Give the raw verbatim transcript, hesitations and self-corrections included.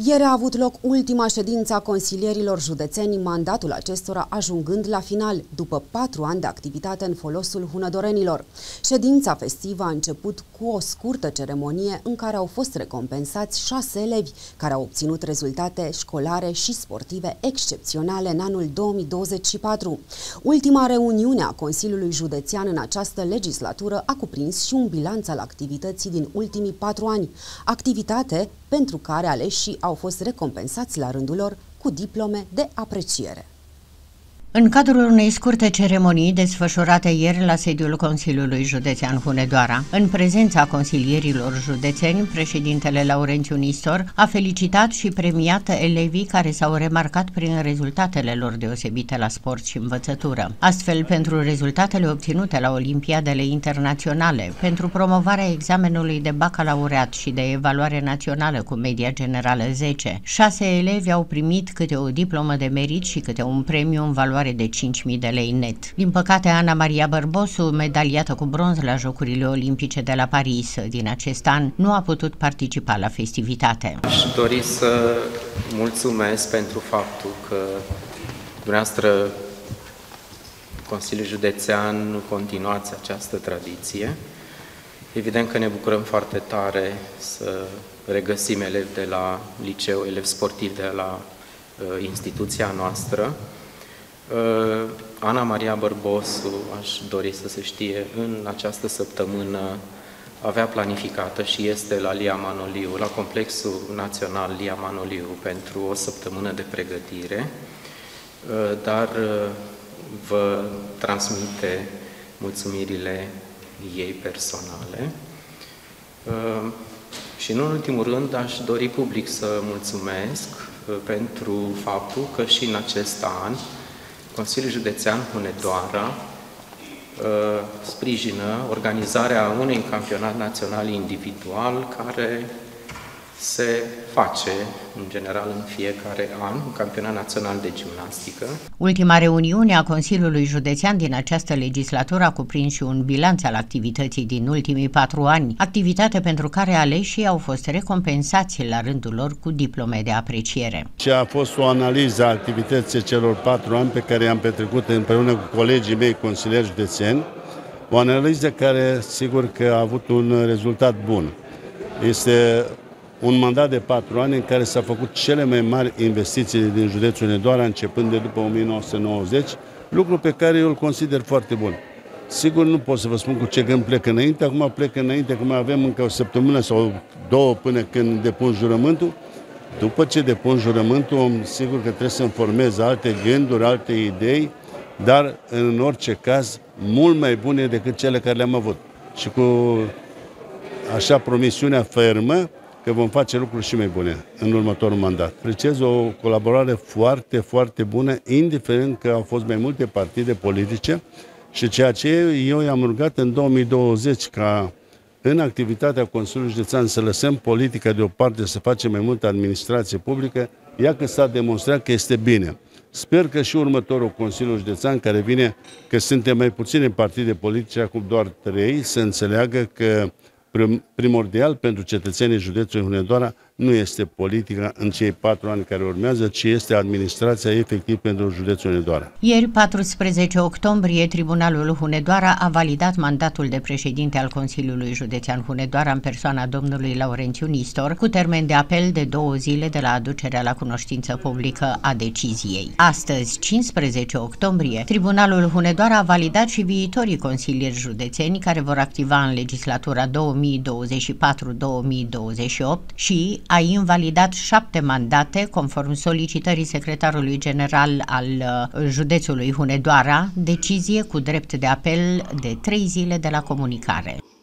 Ieri a avut loc ultima ședință a consilierilor județeni, mandatul acestora ajungând la final, după patru ani de activitate în folosul hunedorenilor. Ședința festivă a început cu o scurtă ceremonie în care au fost recompensați șase elevi care au obținut rezultate școlare și sportive excepționale în anul două mii douăzeci și patru. Ultima reuniune a Consiliului Județean în această legislatură a cuprins și un bilanț al activității din ultimii patru ani, activitate pentru care aleșii au fost recompensați la rândul lor cu diplome de apreciere. În cadrul unei scurte ceremonii desfășurate ieri la sediul Consiliului Județean Hunedoara, în prezența consilierilor județeni, președintele Laurențiu Nistor a felicitat și premiat elevii care s-au remarcat prin rezultatele lor deosebite la sport și învățătură. Astfel, pentru rezultatele obținute la Olimpiadele internaționale, pentru promovarea examenului de bacalaureat și de evaluare națională cu media generală zece, șase elevi au primit câte o diplomă de merit și câte un premiu în valoare de cinci mii de lei net. Din păcate, Ana Maria Bărbosu, medaliată cu bronz la Jocurile Olimpice de la Paris din acest an, nu a putut participa la festivitate. Aș dori să mulțumesc pentru faptul că dumneavoastră, Consiliul Județean, continuați această tradiție. Evident că ne bucurăm foarte tare să regăsim elevi de la liceu, elevi sportivi de la uh, instituția noastră. Uh, Ana Maria Bărbosu, aș dori să se știe, în această săptămână avea planificată și este la Lia Manoliu, la Complexul Național Lia Manoliu, pentru o săptămână de pregătire, uh, dar uh, vă transmite mulțumirile ei personale. Uh, și în ultimul rând aș dori public să mulțumesc uh, pentru faptul că și în acest an Consiliul Județean Hunedoara uh, sprijină organizarea unui campionat național individual care se face, în general, în fiecare an, un campionat național de gimnastică. Ultima reuniune a Consiliului Județean din această legislatură a cuprins și un bilanț al activității din ultimii patru ani, activitate pentru care aleșii au fost recompensați la rândul lor cu diplome de apreciere. Și a fost o analiză a activității celor patru ani pe care i-am petrecut împreună cu colegii mei consilieri județeni, o analiză care, sigur că a avut un rezultat bun. Este un mandat de patru ani în care s-au făcut cele mai mari investiții din județul Hunedoara, începând de după o mie nouă sute nouăzeci, lucru pe care eu îl consider foarte bun. Sigur, nu pot să vă spun cu ce gând plec înainte, acum plec înainte, acum avem încă o săptămână sau două până când depun jurământul. După ce depun jurământul, sigur că trebuie să-mi formez alte gânduri, alte idei, dar în orice caz, mult mai bune decât cele care le-am avut. Și cu așa promisiunea fermă, că vom face lucruri și mai bune în următorul mandat. Apreciez o colaborare foarte, foarte bună, indiferent că au fost mai multe partide politice și ceea ce eu i-am rugat în două mii douăzeci ca în activitatea Consiliului Județean să lăsăm politica deoparte, să facem mai multă administrație publică, ea că s-a demonstrat că este bine. Sper că și următorul Consiliu Județean, care vine, că suntem mai puține partide politice, acum doar trei, să înțeleagă că primordial pentru cetățenii județului Hunedoara nu este politica în cei patru ani care urmează, ci este administrația efectiv pentru județul Hunedoara. Ieri, paisprezece octombrie, Tribunalul Hunedoara a validat mandatul de președinte al Consiliului Județean Hunedoara în persoana domnului Laurențiu Nistor, cu termen de apel de două zile de la aducerea la cunoștință publică a deciziei. Astăzi, cincisprezece octombrie, Tribunalul Hunedoara a validat și viitorii consilieri județeni care vor activa în legislatura două mii douăzeci și patru două mii douăzeci și opt și a invalidat șapte mandate, conform solicitării secretarului general al județului Hunedoara, decizie cu drept de apel de trei zile de la comunicare.